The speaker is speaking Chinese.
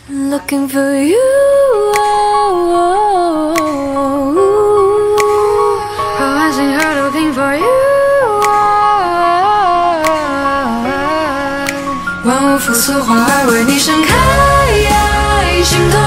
Looking for you. 和完星河 Looking for you. 万物复苏，花儿为你盛开，心动。